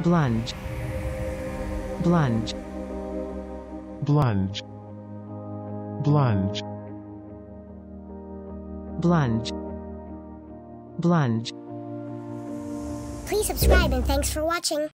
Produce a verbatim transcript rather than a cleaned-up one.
blunge, blunge, blunge, blunge, blunge, blunge. Please subscribe and thanks for watching.